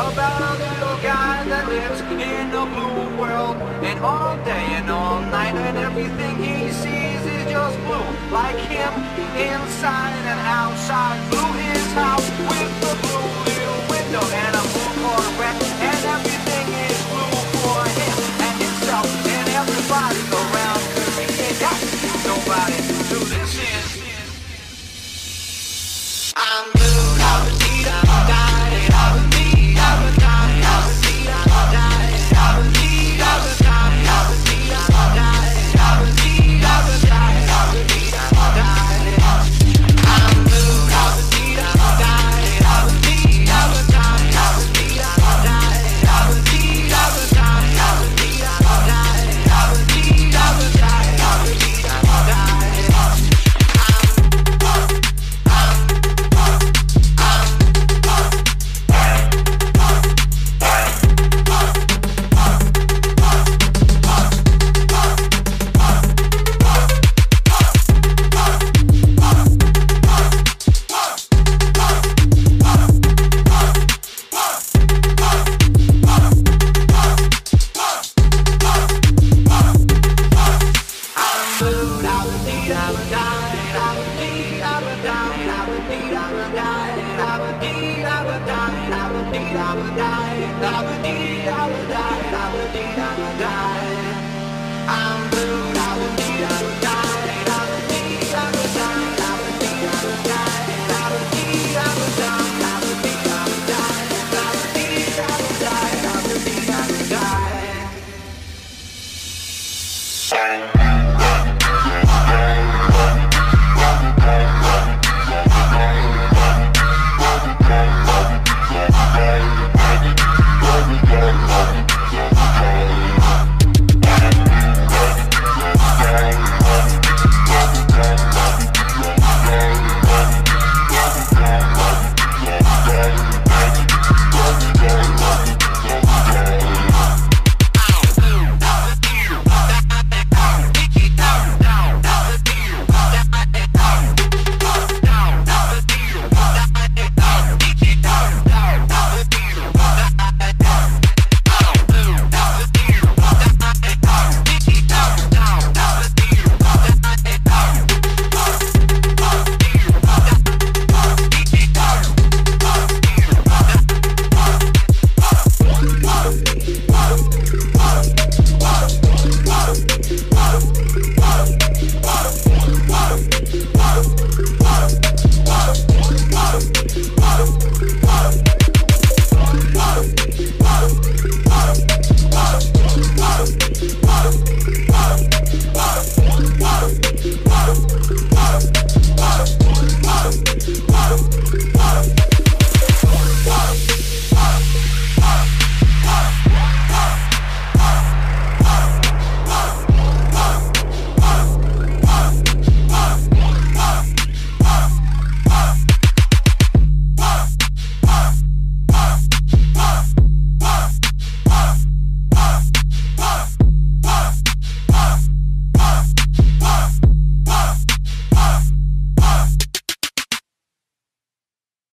about a little guy that lives in a blue world, and all day and all night, and everything he sees is just blue. Like him, inside and outside. Blue his house with the blue little window and a blue Corvette, and everything is blue for him and himself and everybody around. 'Cause he ain't got nobody to listen. I'm blue, I'm a deed, I'm a die, I'm a deed, I'm a die, I'm a deed, I'm a die, I'm a deed, I'm a die, I'm a deed, I'm a die, I'm a deed, I'm a die, I'm a deed, I'm a die. I'm blue, I'm a deed, I'm a die, I'm a deed, I'm a die, I'm a deed, I'm a die, I'm a deed, I'm a die, I'm a deed, I'm a die, I'm a deed, I'm a die, I'm a deed, I'm a die. I'm blue, I would need, I would